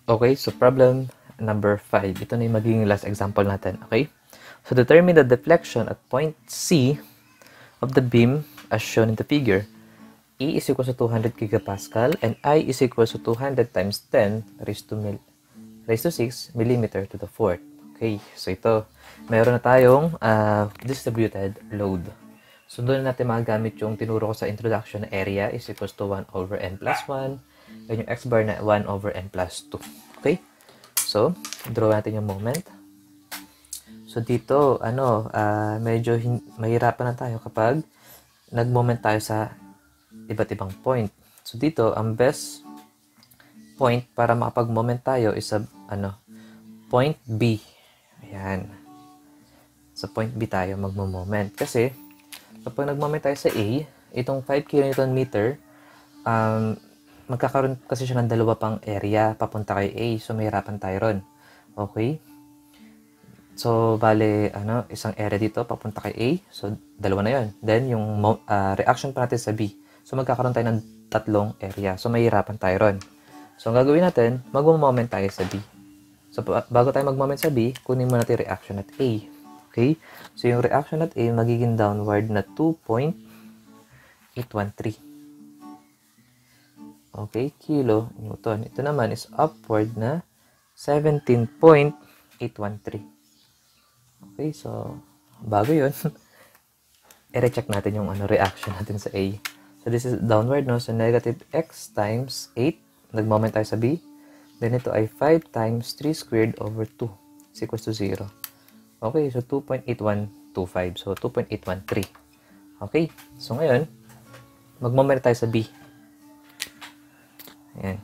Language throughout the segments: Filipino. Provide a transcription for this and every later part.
Okay, so problem number 5. Ito na yung magiging last example natin. Okay? So determine the deflection at point C of the beam as shown in the figure. E is equal to 200 gigapascal and I is equal to 200 times 10 raised to 6 millimeter to the fourth. Okay, so ito, mayroon na tayong distributed load. So doon natin magagamit yung tinuro ko sa introduction na area is equals to 1 over n plus 1 and yung x bar na 1 over n plus 2. Okay, so draw natin yung moment. So dito, medyo mahirapan na tayo kapag nag-moment tayo sa iba't ibang point. So dito, ang best point para makapag-moment tayo is sa point B. Ayan. Sa point B tayo magmo-moment. Kasi kapag nag-moment tayo sa A, itong 5 kN magkakaroon kasi siya ng dalawa pang area papunta kay A. So mahirapan tayo ron. Okay? So bale isang area dito papunta kay A. So dalawa na 'yon. Then yung reaction pa natin sa B. So magkakaroon tayo ng tatlong area. So mahirapan tayo ron. So ang gagawin natin, magmo-moment tayo sa B. So bago tayo mag-moment sa B, kunin muna natin reaction at A. Okay? So yung reaction at A magiging downward na 2.813. Okay, kilo newton. Ito naman is upward na 17.813. Okay, so bago 'yon, i-recheck natin yung reaction natin sa A. So this is downward, no? So negative x times 8. Nag-moment tayo sa B. Then ito ay 5 times 3 squared over 2 is equals to 0. Okay, so 2.8125. So 2.813. Okay, so ngayon, mag-moment tayo sa B. Ayan.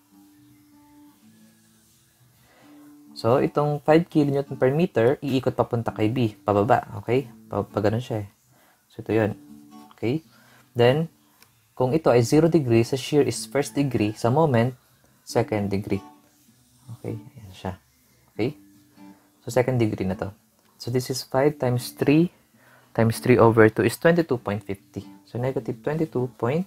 So itong 5 kN per meter, iikot papunta kay B, pababa. Okay, pag ganun siya eh. So ito yun. Okay, then kung ito ay 0 degree, sa shear is first degree, sa moment, second degree. Okay, ayan siya. Okay, so second degree na to. So this is 5 times 3 times 3 over 2 is 22.50. So negative 22.50.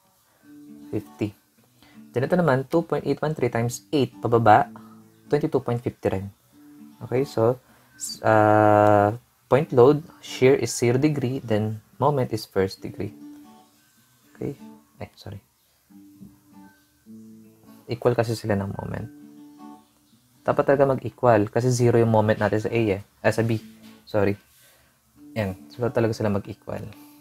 Then ito naman, 2.813 times 8 pababa, 22.50 rin. Okay, so point load, shear is 0 degree, then moment is first degree. Okay, sorry. Equal kasi sila ng moment. Dapat talaga mag-equal kasi 0 yung moment natin sa A sa B. Sorry. Yan. So talaga sila mag-equal.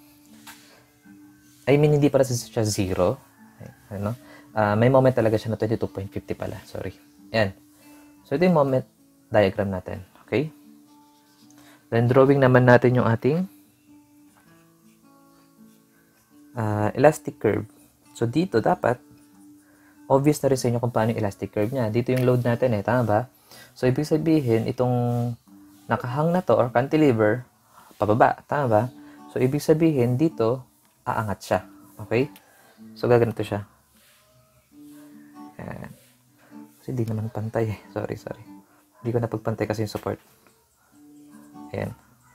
I mean, hindi pala siya 0. May moment talaga siya na 22.50 pala. Sorry. Yan. So ito yung moment diagram natin. Okay? Then drawing naman natin yung ating elastic curve. So dito dapat obvious na rin sa inyo kung paano yung elastic curve niya. Dito yung load natin tama ba? So ibig sabihin itong nakahang na to or cantilever pababa, tama ba? So ibig sabihin dito aangat siya. Okay? So gaganito siya. Ayan. Kasi di naman pantay Sorry. Hindi ko napagpantay kasi yung support. Ayan.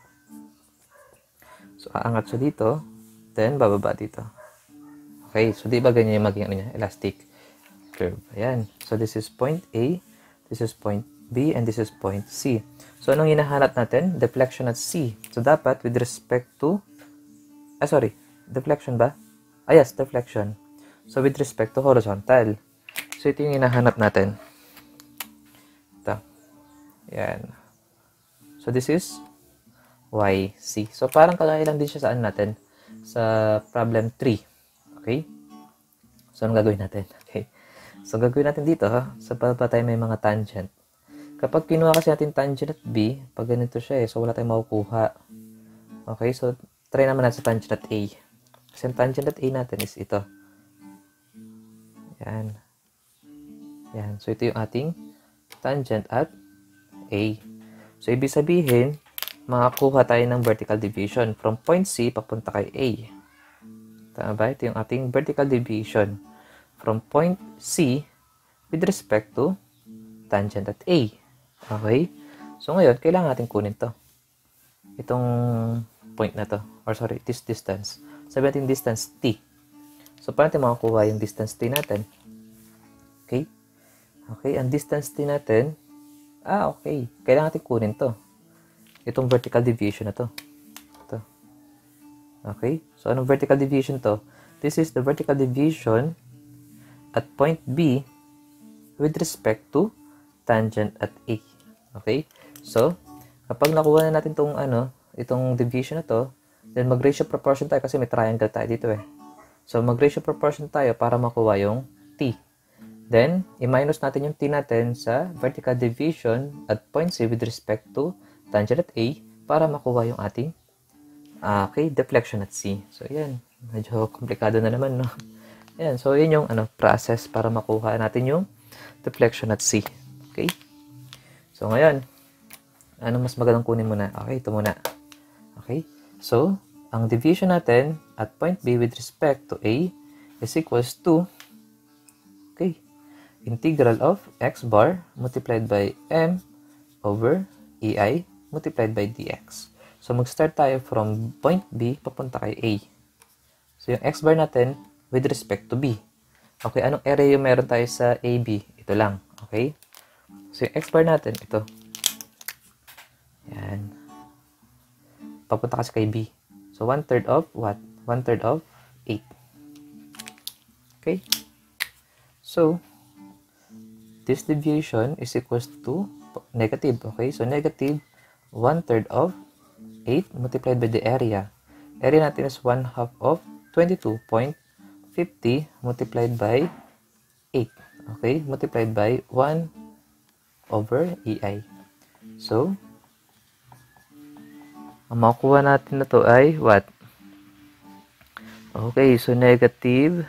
So aangat siya dito. Then, bababa dito. Okay, so di ba ganyan yung maging niya? Elastic curve. Ayan. So this is point A, this is point B, and this is point C. So anong hinahanap natin? Deflection at C. So dapat with respect to, deflection ba? Yes, deflection. So with respect to horizontal. So ito yung hinahanap natin. Ito. Ayan. So this is YC. So parang kagaya lang din siya saan natin? Sa problem 3. Okay? So, anong gagawin natin? Okay. So, gagawin natin dito, sa baba tayo may mga tangent. Kapag kinuha kasi natin tangent at B, pag ganito siya so wala tayong makukuha. Okay? So, try naman natin sa tangent at A. Kasi ang tangent at A natin is ito. Yan. Yan. So, ito yung ating tangent at A. So, ibig sabihin, makakuha tayo ng vertical deviation from point C papunta kay A. Tama ba? Ito yung ating vertical deviation from point C with respect to tangent at A. Okay? So ngayon, kailangan natin kunin to. Itong point na to. Or sorry, this distance. Sabi natin distance T. So paano natin makakuha yung distance T natin? Okay? Okay, ang distance din natin, okay. Kailangan natin kunin to. Itong vertical deviation na to. Ito. Okay, so anong vertical deviation to? This is the vertical deviation at point B with respect to tangent at A. Okay, so kapag nakuha na natin itong deviation na to, then mag-ratio proportion tayo kasi may triangle tayo dito eh. So mag-ratio proportion tayo para makuha yung T. Then, i-minus natin yung T natin sa vertical deviation at point C with respect to tangent at A para makuha yung ating deflection at C. So, yan. Medyo komplikado na naman, no? Yan. So, yun yung process para makuha natin yung deflection at C. Okay? So, ngayon, ano mas magandang kunin muna? Okay, ito muna. Okay? So, ang deviation natin at point B with respect to A is equals to integral of x bar multiplied by m over ei multiplied by dx. So, mag-start tayo from point B papunta kay A. So, yung x bar natin with respect to B. Okay, anong area yung meron tayo sa AB? Ito lang. Okay? So, yung x bar natin, ito. Yan. Papunta kasi kay B. So, 1/3 of what? 1/3 of 8. Okay? So, this deviation is equals to negative. Okay? So, negative 1/3 of 8 multiplied by the area. Area natin is 1/2 of 22.50 multiplied by 8. Okay? Multiplied by 1 over EI. So, ang makukuha natin na to ay what? Okay, so negative.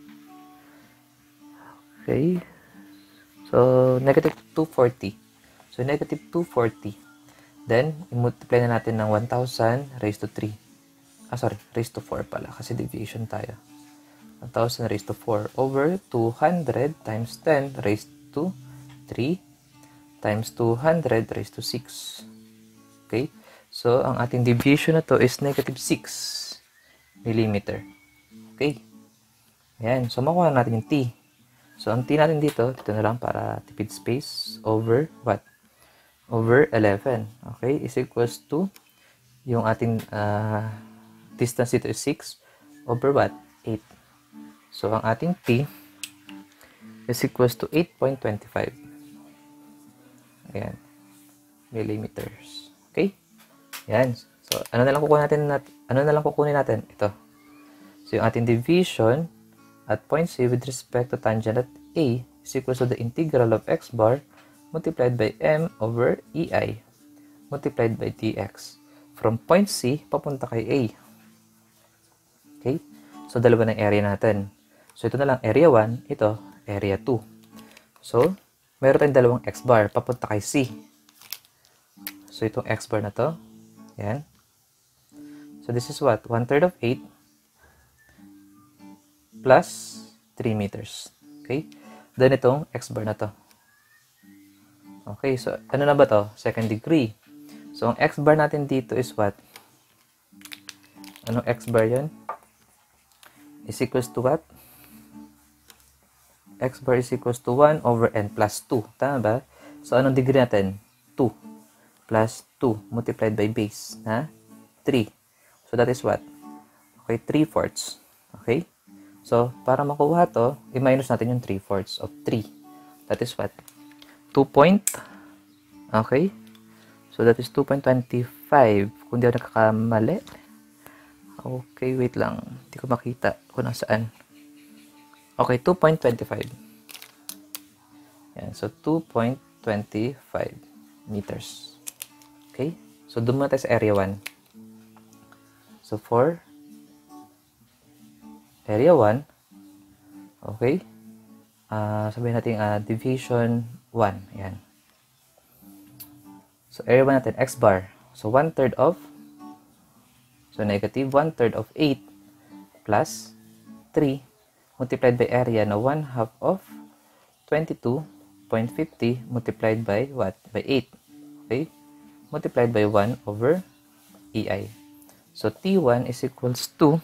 Okay. So, negative 240. So, negative 240. Then, i-multiply na natin ng 1,000 raised to 3. Raised to 4 pala. Kasi deviation tayo. 1,000 raised to 4 over 200 times 10 raised to 3 times 200 raised to 6. Okay? So, ang ating deviation na to is negative 6 millimeter. Okay? Ayan. So, makuha natin yung T. So, ang T natin dito na lang para tipid space over what? Over 11. Okay? Is equals to yung ating distance dito is 6 over what? 8. So, ang ating T is equals to 8.25. Ayan. Millimeters. Okay? Ayan. So, ano na lang kukunin natin? Ito. So, yung ating division at point C with respect to tangent at A is equal to the integral of x bar multiplied by m over ei multiplied by dx. From point C, papunta kay A. Okay? So, dalawa ng area natin. So, ito na lang area 1, ito area 2. So, meron tayong dalawang x bar papunta kay C. So, itong x bar na to, yan. So, this is what? 1/3 of 8 plus 3 meters. Okay? Then, itong x bar na to. Okay, so, ano na ba to? Second degree. So, ang x bar natin dito is what? Anong x bar yun? Is equals to what? X bar is equals to 1 over n plus 2. Tama ba? So, anong degree natin? 2 plus 2 multiplied by base na 3. So, that is what? Okay, 3/4. Okay? So, para makuha to, i-minus natin yung 3/4 of 3. That is what? 2 point. Okay? So, that is 2.25. Kung di ako nakakamali. Okay, wait lang. Hindi ko makita kung nasaan. Okay, 2.25. Yan. So, 2.25 meters. Okay? So, doon muna tayo sa area 1. So, for area 1, okay? Sabihin natin division 1. Yan. So, area 1 natin, x bar. So, 1/3 of, so, negative 1/3 of 8 plus 3 multiplied by area na 1/2 of 22.50 multiplied by what? By 8. Okay? Multiplied by 1 over EI. So, T1 is equals to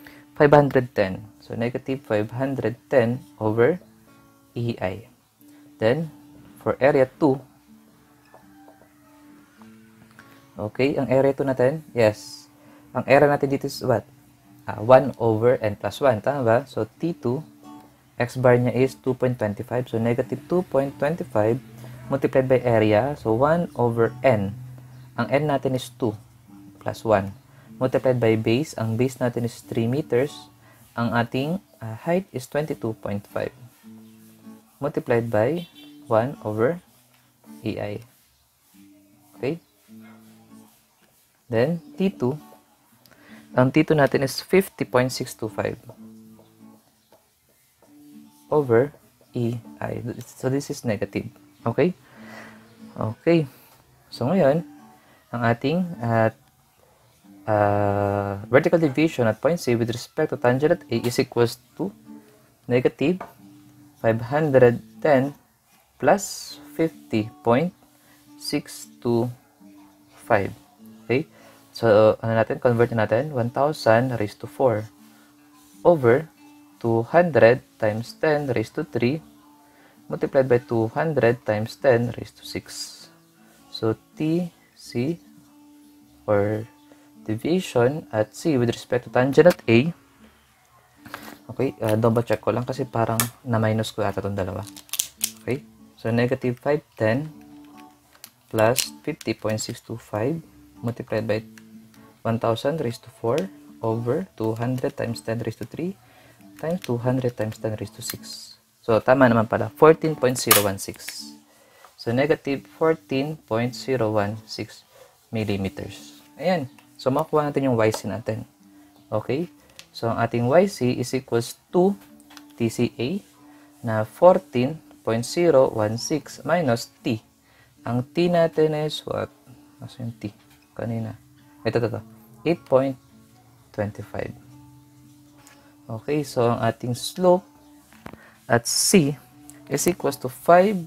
510. So, negative 510 over EI. Then, for area 2, okay, ang area 2 natin, yes. Ang area natin dito is what? 1 over n plus 1, tama ba? So, T2, x bar niya is 2.25. So, negative 2.25 multiplied by area. So, 1 over n. Ang n natin is 2 plus 1. Multiplied by base. Ang base natin is 3 meters. Ang ating height is 22.5. Multiplied by 1 over AI. Okay? Then, T2. Ang T2 natin is 50.625 over EI. So, this is negative. Okay? Okay. So, ngayon, ang ating vertical deviation at point C with respect to tangent at A is equals to negative 510 plus 50.625. Okay? So, ano natin? Convert natin. 1,000 raised to 4 over 200 times 10 raised to 3 multiplied by 200 times 10 raised to 6. So, TC or deviation at C with respect to tangent at A. Okay, double check ko lang kasi parang na-minus ko ata itong dalawa. Okay, so negative 510 plus 50.625 multiplied by 1,000 raised to 4 over 200 times 10 raised to 3 times 200 times 10 raised to 6. So, tama naman pala, 14.016. So, negative 14.016 millimeters. Ayan. So, makuha natin yung YC natin. Okay? So, ang ating YC is equals to TCA na 14.016 minus T. Ang T natin is what? Nasa yung T? Kanina. Ito. 8.25. Okay, so ang ating slope at C is equals to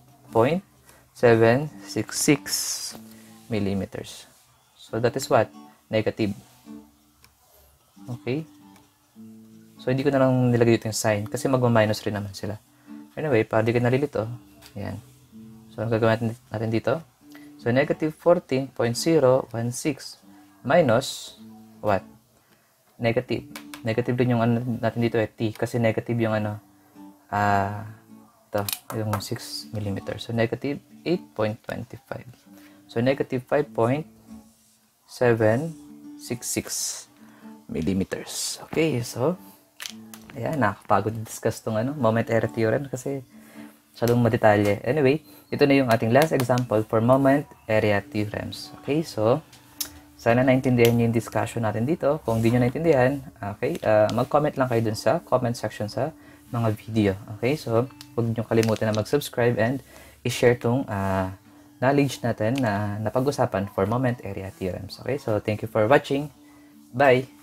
5.766 millimeters. So, that is what? Negative. Okay? So, hindi ko na lang nilagay dito yung sign kasi magma-minus rin naman sila. Anyway, para di ka nalilito, ayan. So, ang gagawin natin dito? So, negative 14.016 minus what? Negative. Negative din yung ano natin dito T kasi negative yung ano ito, yung 6 mm. So, negative 8.25. So, negative 5.766 millimeters. Okay, so, ayan, nakakapagod discuss itong moment area theorem kasi masyadong madetalye. Anyway, ito na yung ating last example for moment area theorems. Okay, so, sana naintindihan niyo yung discussion natin dito. Kung hindi nyo naintindihan, okay, mag-comment lang kayo dun sa comment section sa mga video. Okay, so, huwag nyo kalimutan na mag-subscribe and i-share tong knowledge natin na napag-usapan for moment area theorems. Okay, so thank you for watching. Bye!